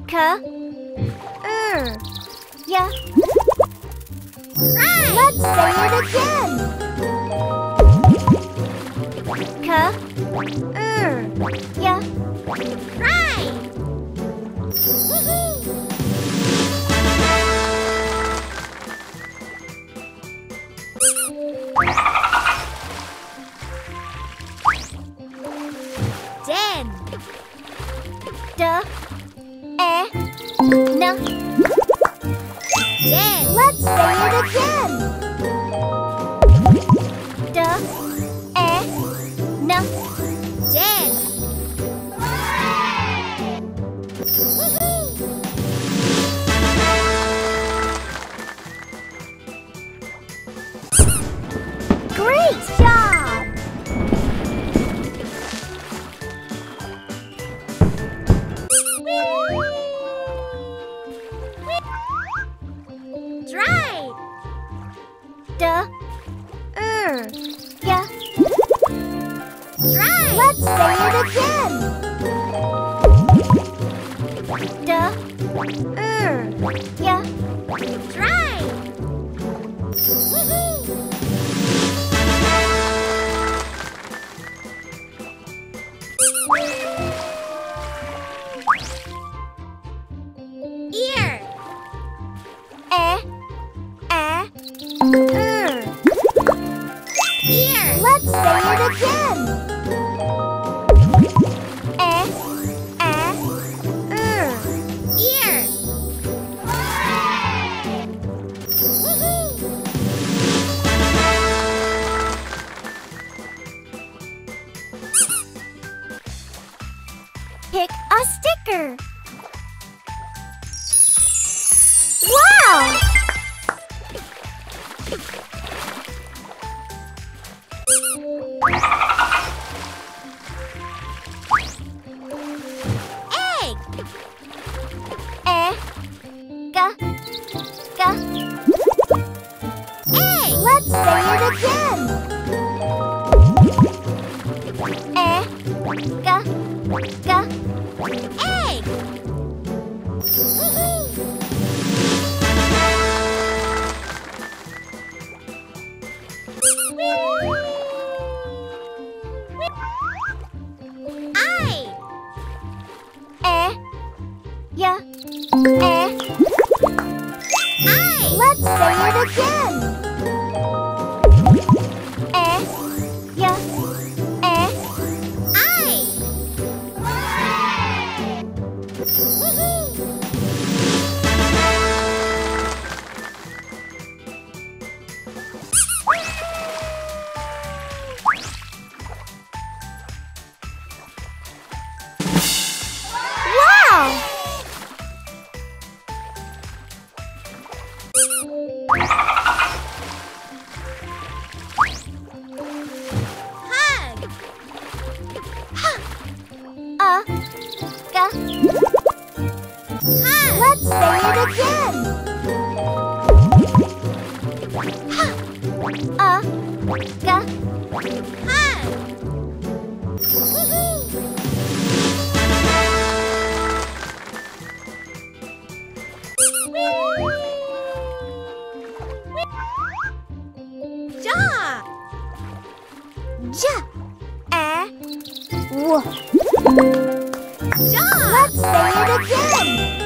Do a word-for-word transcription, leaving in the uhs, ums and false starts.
K, er, yeah. Right. Let's say it again. K, er, yeah. Right. Woohoo. Den. D, e, n. Den. Let's say it again. D, e, n. Den. Woohoo. Great job! Right. D, er, yeah. Right. Let's say it again. D, er, yeah. Right. Woohoo. Ear. E, a, er. Ear. Let's say it again. E, a, er. Ear. Woohoo. Pick a sticker. Wow! Egg. E, g, g. Egg. Let's say it again. E, g, g. Egg. Woohoo. I. E, yeah. E. I. Let's say it again. E, yeah. E. I. Woohoo. Wow! Hug. Uh, ga. Hug. Let's say it again. Uh, ga. Hug. Woohoo. Jaw. J, a, w. Jaw. Let's say it again.